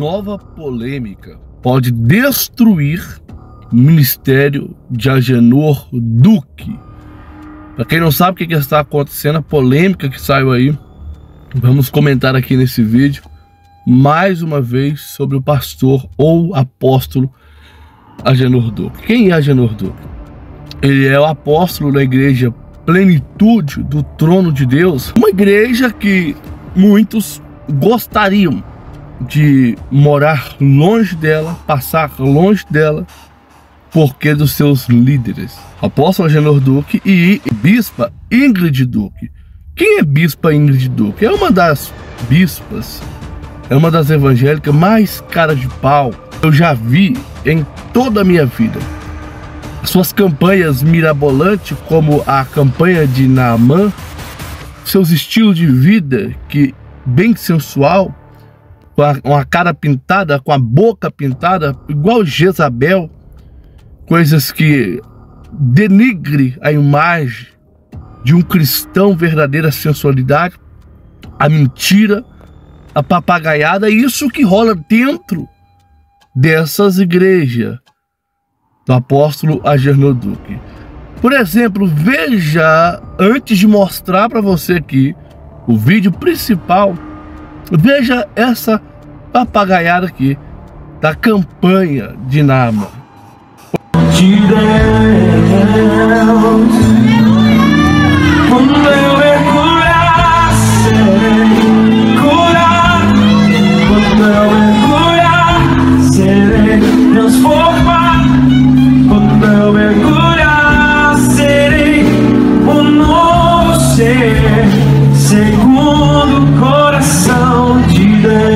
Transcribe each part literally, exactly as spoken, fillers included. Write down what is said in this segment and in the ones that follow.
nova polêmica pode destruir o ministério de Agenor Duque. Para quem não sabe o que está acontecendo, a polêmica que saiu aí, vamos comentar aqui nesse vídeo mais uma vez sobre o pastor ou apóstolo Agenor Duque. Quem é Agenor Duque? Ele é o apóstolo da igreja Plenitude do Trono de Deus, uma igreja que muitos gostariam de morar longe dela, passar longe dela, porque dos seus líderes, apóstolo Agenor Duque e bispa Ingrid Duque. Quem é bispa Ingrid Duque? É uma das bispas, é uma das evangélicas mais cara de pau eu já vi em toda a minha vida. Suas campanhas mirabolantes, como a campanha de Naamã, seus estilos de vida que bem sensual, com a, uma cara pintada, com a boca pintada, igual Jezabel, coisas que denigre a imagem de um cristão, verdadeira sensualidade, a mentira, a papagaiada, isso que rola dentro dessas igrejas do apóstolo Agenor Duque. Por exemplo, veja, antes de mostrar para você aqui o vídeo principal, veja essa papagaiada aqui da campanha de Naamã. De Deus, quando eu mergulhar, serei curado. Quando eu mergulhar, serei transformado. Quando eu mergulhar, serei um novo ser, segundo o coração de Deus.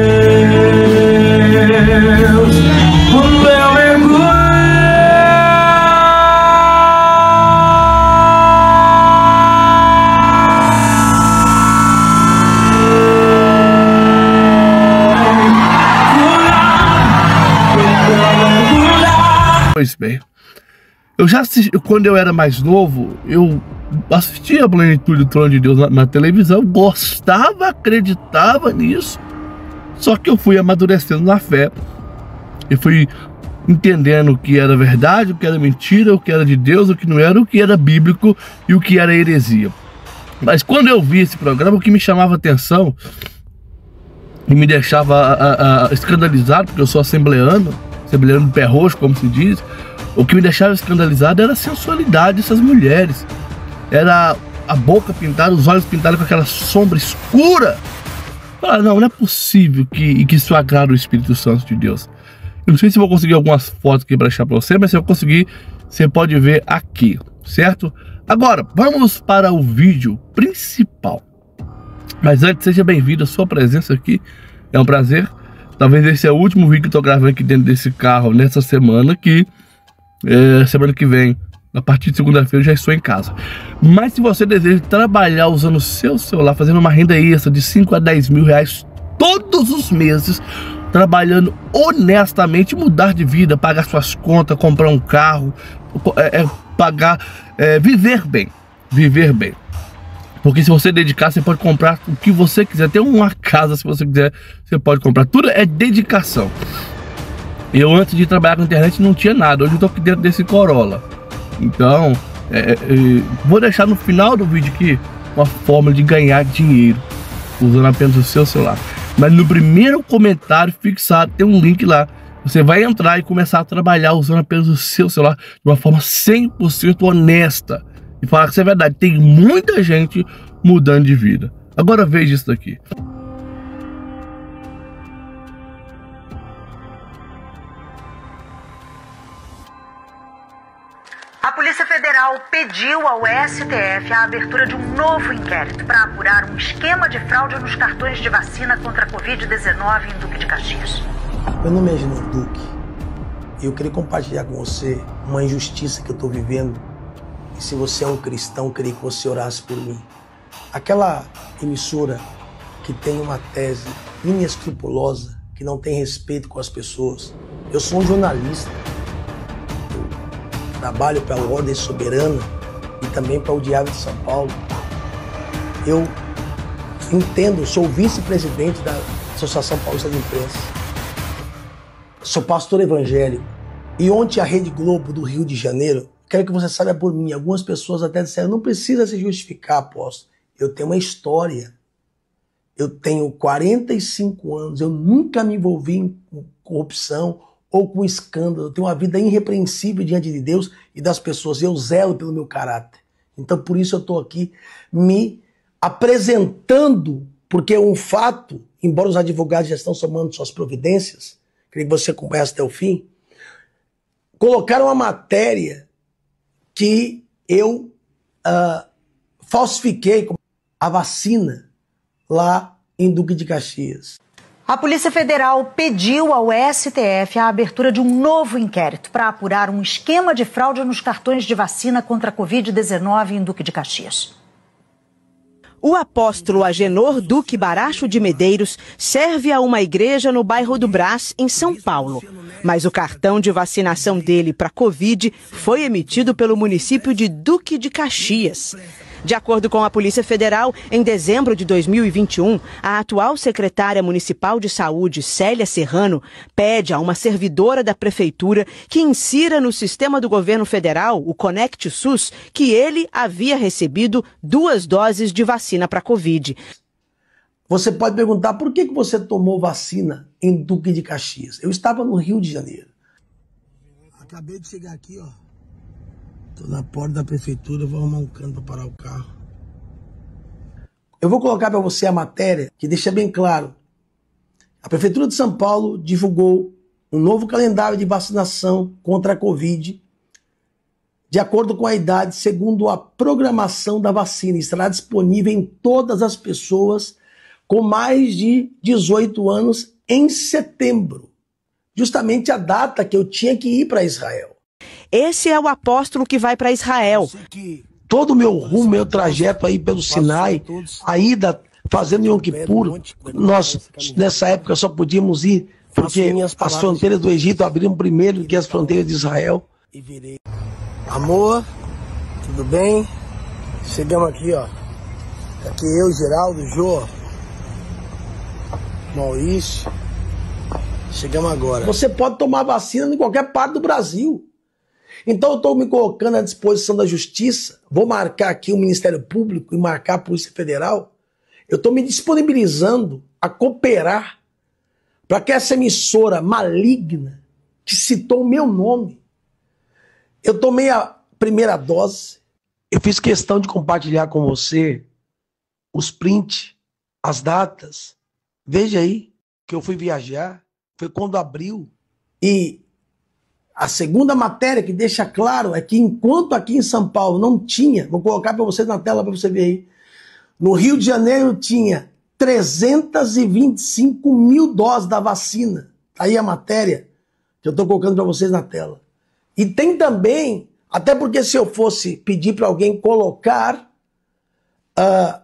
Quando eu mergulhar, pois bem, eu já assisti, quando eu era mais novo, eu assistia a Plenitude do Trono de Deus na, na televisão, gostava, acreditava nisso, só que eu fui amadurecendo na fé e fui entendendo o que era verdade, o que era mentira, o que era de Deus, o que não era, o que era bíblico e o que era heresia. Mas quando eu vi esse programa, o que me chamava atenção e me deixava a, a, a, escandalizado, porque eu sou assembleano, assembleano de pé roxo, como se diz, o que me deixava escandalizado era a sensualidade dessas mulheres. Era a boca pintada, os olhos pintados com aquela sombra escura. Ah, não, não é possível que, que isso agrade o Espírito Santo de Deus. Eu não sei se vou conseguir algumas fotos aqui para deixar para você, mas se eu conseguir, você pode ver aqui, certo? Agora, vamos para o vídeo principal. Mas antes, seja bem-vindo, a sua presença aqui é um prazer. Talvez esse é o último vídeo que eu tô gravando aqui dentro desse carro nessa semana aqui. É, semana que vem, a partir de segunda-feira, eu já estou em casa. Mas se você deseja trabalhar usando o seu celular, fazendo uma renda extra de cinco a dez mil reais todos os meses, trabalhando honestamente, mudar de vida, pagar suas contas, comprar um carro, é, é, pagar, é, viver bem, viver bem. Porque se você dedicar, você pode comprar o que você quiser. Tem uma casa, se você quiser, você pode comprar. Tudo é dedicação. Eu, antes de trabalhar com a internet, não tinha nada. Hoje eu estou aqui dentro desse Corolla. Então, é, é, vou deixar no final do vídeo aqui uma forma de ganhar dinheiro usando apenas o seu celular. Mas no primeiro comentário fixado tem um link lá. Você vai entrar e começar a trabalhar usando apenas o seu celular de uma forma cem por cento honesta. E falar que isso é verdade, tem muita gente mudando de vida. Agora veja isso daqui. A Polícia Federal pediu ao S T F a abertura de um novo inquérito para apurar um esquema de fraude nos cartões de vacina contra a covid dezenove em Duque de Caxias. Meu nome é Agenor Duque e eu queria compartilhar com você uma injustiça que eu estou vivendo. E se você é um cristão, eu queria que você orasse por mim. Aquela emissora que tem uma tese inescrupulosa, que não tem respeito com as pessoas. Eu sou um jornalista. Eu trabalho para a Ordem Soberana e também para o Diário de São Paulo. Eu entendo, sou vice-presidente da Associação Paulista de Imprensa. Sou pastor evangélico. E ontem a Rede Globo do Rio de Janeiro, quero que você saiba por mim, algumas pessoas até disseram, não precisa se justificar, apóstolo. Eu tenho uma história. Eu tenho quarenta e cinco anos, eu nunca me envolvi em corrupção ou com escândalo. Eu tenho uma vida irrepreensível diante de Deus e das pessoas. Eu zelo pelo meu caráter. Então por isso eu estou aqui me apresentando, porque é um fato, embora os advogados já estão tomando suas providências, queria que você acompanhasse até o fim, colocaram uma matéria que eu uh, falsifiquei a vacina lá em Duque de Caxias. A Polícia Federal pediu ao S T F a abertura de um novo inquérito para apurar um esquema de fraude nos cartões de vacina contra a covid dezenove em Duque de Caxias. O apóstolo Agenor Duque Baracho de Medeiros serve a uma igreja no bairro do Brás, em São Paulo. Mas o cartão de vacinação dele para Covid foi emitido pelo município de Duque de Caxias. De acordo com a Polícia Federal, em dezembro de dois mil e vinte e um, a atual secretária municipal de saúde, Célia Serrano, pede a uma servidora da prefeitura que insira no sistema do governo federal, o Conect SUS, que ele havia recebido duas doses de vacina para Covid. Você pode perguntar por que você tomou vacina em Duque de Caxias. Eu estava no Rio de Janeiro. Acabei de chegar aqui, ó. Tô na porta da prefeitura, vou arrumar um canto para parar o carro. Eu vou colocar para você a matéria que deixa bem claro. A Prefeitura de São Paulo divulgou um novo calendário de vacinação contra a Covid, de acordo com a idade, segundo a programação da vacina. Estará disponível em todas as pessoas com mais de dezoito anos em setembro. Justamente a data que eu tinha que ir para Israel. Esse é o apóstolo que vai para Israel. Todo o meu rumo, meu trajeto aí pelo Sinai, a ida fazendo Yom Kippur, nós nessa época só podíamos ir porque as fronteiras do Egito abriram primeiro do que as fronteiras de Israel. Amor, tudo bem? Chegamos aqui, ó. Aqui eu, Geraldo, Jô, Maurício. Chegamos agora. Você pode tomar vacina em qualquer parte do Brasil. Então eu estou me colocando à disposição da Justiça, vou marcar aqui o Ministério Público e marcar a Polícia Federal. Eu estou me disponibilizando a cooperar para que essa emissora maligna, que citou o meu nome, eu tomei a primeira dose, eu fiz questão de compartilhar com você os prints, as datas. Veja aí que eu fui viajar, foi quando abriu. E a segunda matéria que deixa claro é que enquanto aqui em São Paulo não tinha, vou colocar para você na tela para você ver aí, no Rio de Janeiro tinha trezentas e vinte e cinco mil doses da vacina. Aí a matéria que eu estou colocando para vocês na tela. E tem também, até porque se eu fosse pedir para alguém colocar uh,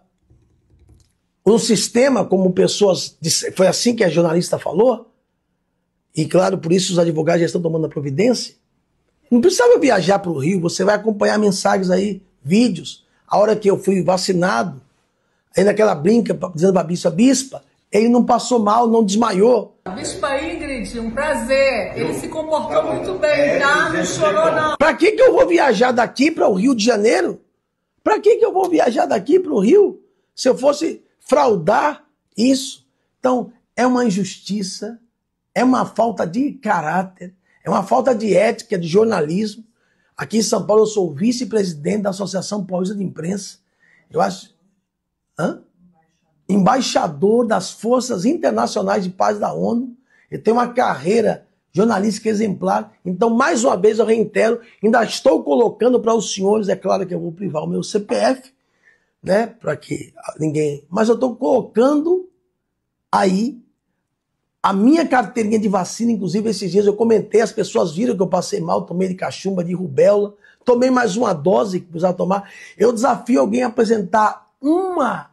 um sistema como pessoas, foi assim que a jornalista falou, e claro, por isso os advogados já estão tomando a providência. Não precisava viajar para o Rio, você vai acompanhar mensagens aí, vídeos. A hora que eu fui vacinado, aí naquela brinca, dizendo para a bispa, bispa, ele não passou mal, não desmaiou. A bispa Ingrid, um prazer. Ele se comportou muito bem, tá? Não chorou não. Para que que eu vou viajar daqui para o Rio de Janeiro? Para que que eu vou viajar daqui para o Rio? Se eu fosse fraudar isso. Então, é uma injustiça. É uma falta de caráter, é uma falta de ética, de jornalismo. Aqui em São Paulo eu sou vice-presidente da Associação Paulista de Imprensa. Eu acho... Hã? Embaixador das Forças Internacionais de Paz da ONU. Eu tenho uma carreira jornalística exemplar. Então, mais uma vez, eu reitero, ainda estou colocando para os senhores, é claro que eu vou privar o meu C P F, né, para que ninguém... Mas eu estou colocando aí a minha carteirinha de vacina. Inclusive, esses dias eu comentei, as pessoas viram que eu passei mal, tomei de cachumba, de rubéola, tomei mais uma dose que precisava tomar. Eu desafio alguém a apresentar uma,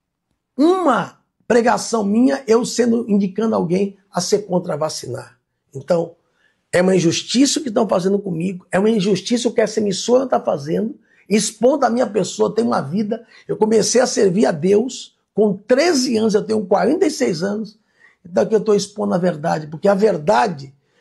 uma pregação minha, eu sendo, indicando alguém a ser contra vacinar. Então, é uma injustiça o que estão fazendo comigo, é uma injustiça o que essa emissora está fazendo, expondo a minha pessoa, tem uma vida. Eu comecei a servir a Deus com treze anos, eu tenho quarenta e seis anos, então aqui eu estou expondo a verdade, porque a verdade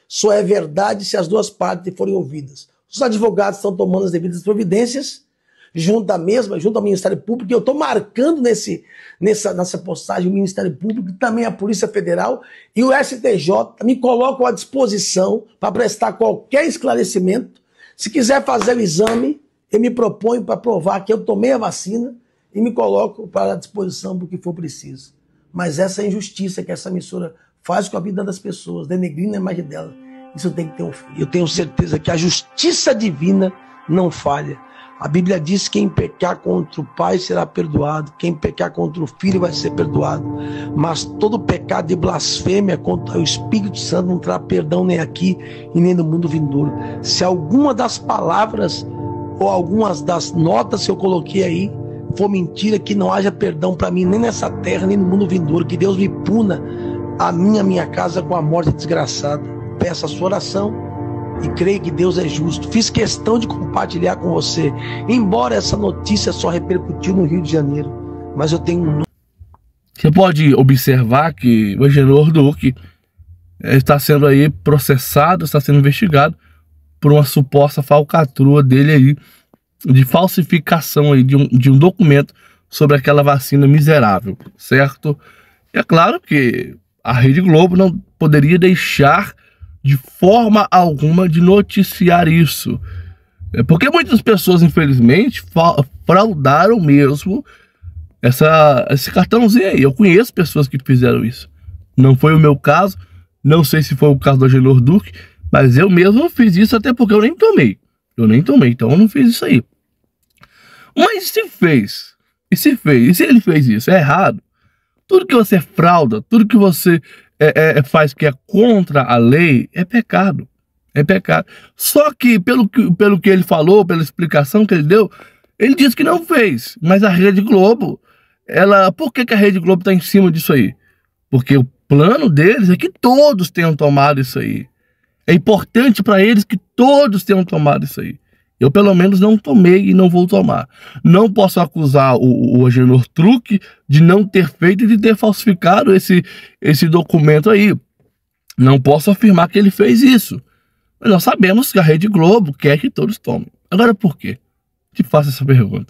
só é verdade se as duas partes forem ouvidas. Os advogados estão tomando as devidas providências, junto à mesma, junto ao Ministério Público, e eu estou marcando nesse, nessa, nessa postagem o Ministério Público, também a Polícia Federal e o S T J me colocam à disposição para prestar qualquer esclarecimento. Se quiser fazer o exame, eu me proponho para provar que eu tomei a vacina e me coloco para a disposição do que for preciso. Mas essa injustiça que essa emissora faz com a vida das pessoas, denegrindo a imagem dela, isso tem que ter um fim. Eu tenho certeza que a justiça divina não falha. A Bíblia diz que quem pecar contra o Pai será perdoado, quem pecar contra o Filho vai ser perdoado. Mas todo pecado de blasfêmia contra o Espírito Santo não terá perdão nem aqui e nem no mundo vindouro. Se alguma das palavras ou algumas das notas que eu coloquei aí for mentira, que não haja perdão para mim nem nessa terra, nem no mundo vindouro. Que Deus me puna a minha, minha casa com a morte desgraçada. Peço a sua oração e creio que Deus é justo. Fiz questão de compartilhar com você, embora essa notícia só repercutiu no Rio de Janeiro, mas eu tenho um... Você pode observar que o Agenor Duque está sendo aí processado, está sendo investigado por uma suposta falcatrua dele aí, de falsificação aí de um, de um documento sobre aquela vacina miserável, certo? E é claro que a Rede Globo não poderia deixar de forma alguma de noticiar isso. É porque muitas pessoas, infelizmente, fraudaram mesmo essa, esse cartãozinho aí. Eu conheço pessoas que fizeram isso. Não foi o meu caso, não sei se foi o caso do Agenor Duque, mas eu mesmo fiz isso, até porque eu nem tomei. Eu nem tomei, então eu não fiz isso aí. Mas se fez, e se fez, e se ele fez isso, é errado. Tudo que você frauda, tudo que você é, é, faz que é contra a lei, é pecado. É pecado. Só que pelo, que, pelo que ele falou, pela explicação que ele deu, ele disse que não fez. Mas a Rede Globo, ela, por que, que a Rede Globo está em cima disso aí? Porque o plano deles é que todos tenham tomado isso aí. É importante para eles que todos tenham tomado isso aí. Eu, pelo menos, não tomei e não vou tomar. Não posso acusar o, o Agenor Duque de não ter feito e de ter falsificado esse, esse documento aí. Não posso afirmar que ele fez isso. Mas nós sabemos que a Rede Globo quer que todos tomem. Agora, por quê? Te faço essa pergunta.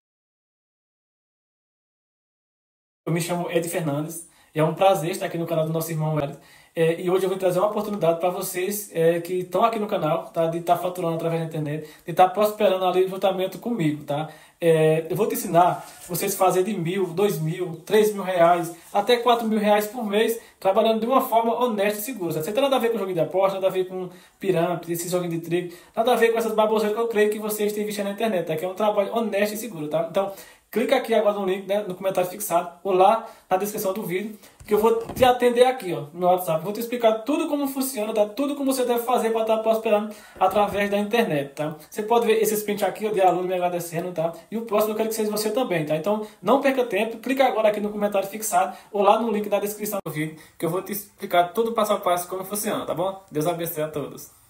Eu me chamo Ed Fernandes e é um prazer estar aqui no canal do nosso irmão Ed. É, e hoje eu vou trazer uma oportunidade para vocês é, que estão aqui no canal, tá, de estar tá faturando através da internet, de estar tá prosperando ali juntamente comigo, tá? É, eu vou te ensinar vocês fazer de mil, dois mil, três mil reais, até quatro mil reais por mês, trabalhando de uma forma honesta e segura. Você tem nada a ver com joguinho de aposta, nada a ver com pirâmide, esse joguinho de trigo, nada a ver com essas baboseiras que eu creio que vocês têm visto na internet, tá? Que é um trabalho honesto e seguro, tá? Então, clica aqui agora no link, né, no comentário fixado, ou lá na descrição do vídeo, que eu vou te atender aqui, ó, no meu WhatsApp. Vou te explicar tudo como funciona, tá? Tudo como você deve fazer para estar prosperando através da internet, tá? Você pode ver esse sprint aqui, ó, de aluno me agradecendo, tá? E o próximo eu quero que seja você também, tá? Então, não perca tempo, clica agora aqui no comentário fixado, ou lá no link na descrição do vídeo, que eu vou te explicar tudo passo a passo como funciona, tá bom? Deus abençoe a todos.